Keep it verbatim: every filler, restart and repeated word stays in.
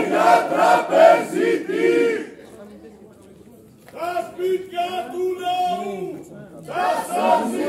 για τραπεζίτη. Τα σπίτια του λαού, τα σώζει